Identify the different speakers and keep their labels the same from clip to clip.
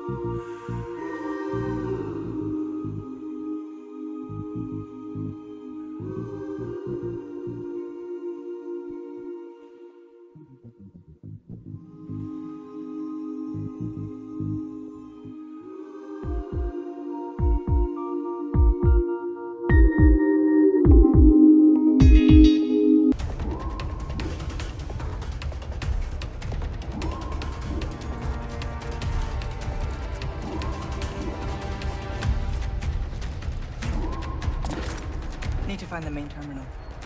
Speaker 1: Need to find the main terminal.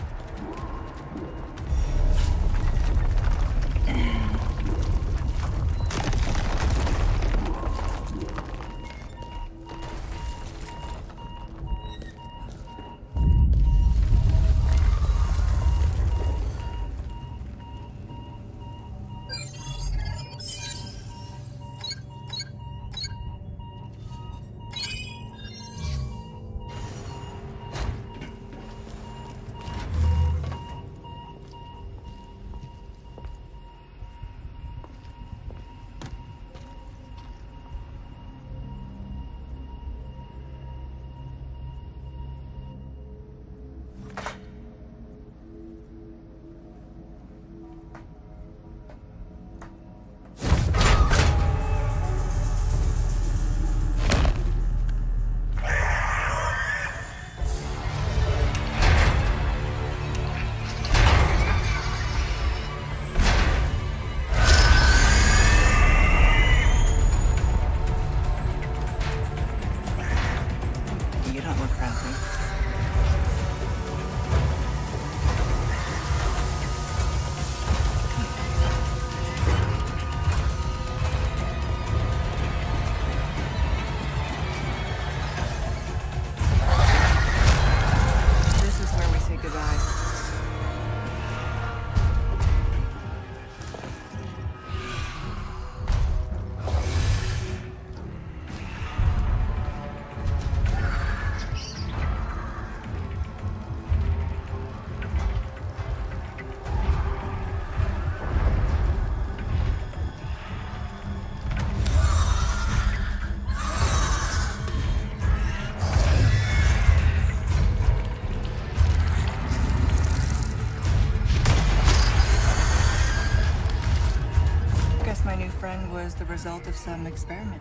Speaker 1: My new friend was the result of some experiment.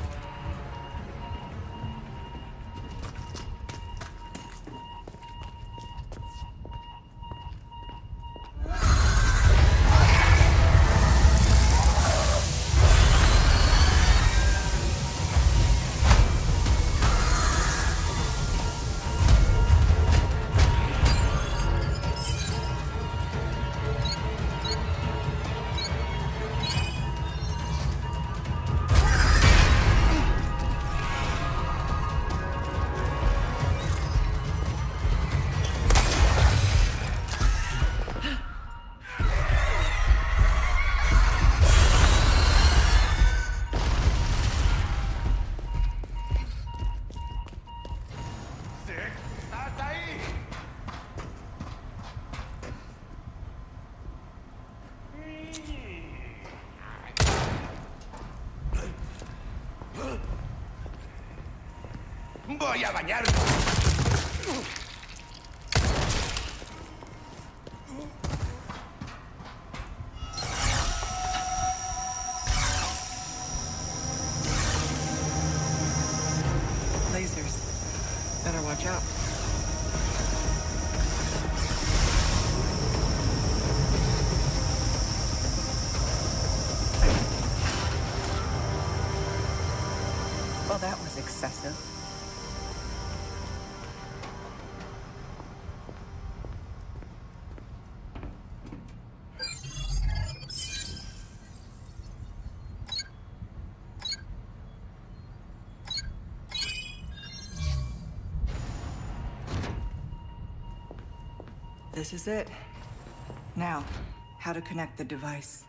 Speaker 2: Voy a bañarme.
Speaker 1: Lasers. Better watch out. Well, that was excessive. This is it. Now, how to connect the device.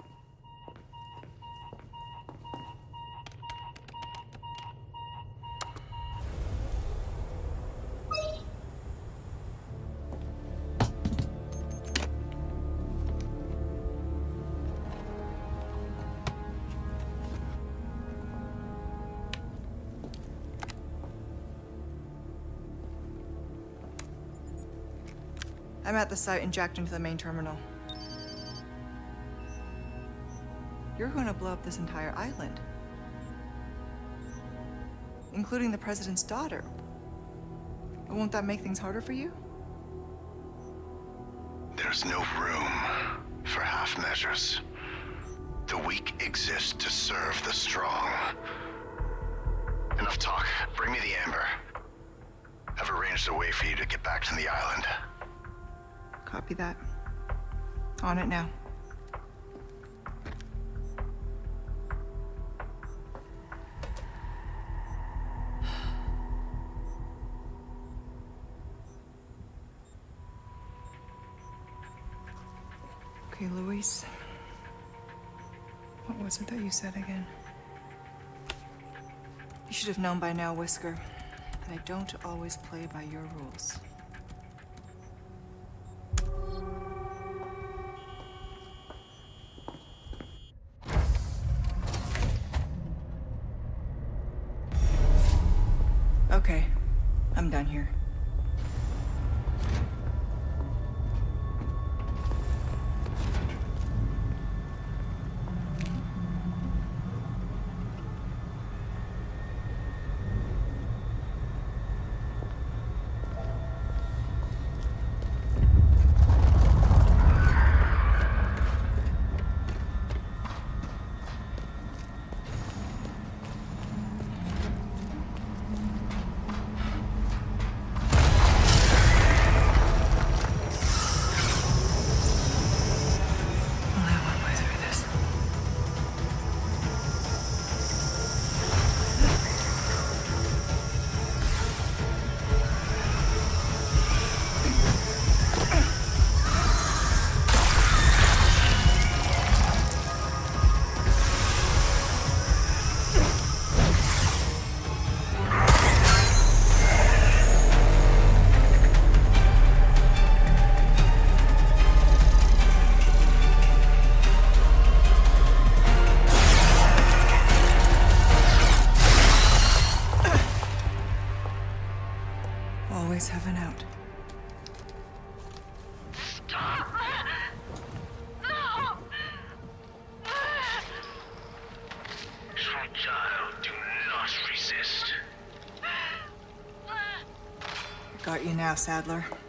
Speaker 1: I'm at the site and jacked into the main terminal. You're going to blow up this entire island, including the president's daughter. Won't that make things harder for you?
Speaker 2: There's no room for half measures. The weak exist to serve the strong. Enough talk. Bring me the amber. I've arranged a way for you to get back to the island.
Speaker 1: Copy that. On it now. Okay, Luis. What was it that you said again? You should have known by now, Whisker, that I don't always play by your rules. Okay, I'm done here. Always have an out.
Speaker 3: Stop! No!
Speaker 2: Child, do not resist.
Speaker 1: Got you now, Sadler.